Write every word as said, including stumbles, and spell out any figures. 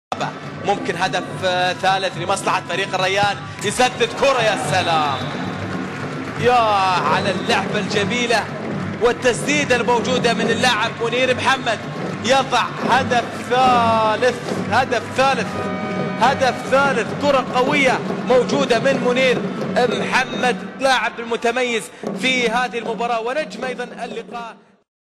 ممكن هدف ثالث لمصلحة فريق الريان. يسدد كرة، يا سلام يا على اللعبة الجميلة والتسديدة الموجودة من اللاعب منير محمد. يضع هدف ثالث هدف ثالث هدف ثالث كرة قوية موجودة من منير محمد، لاعب المتميز في هذه المباراة ونجم أيضا اللقاء.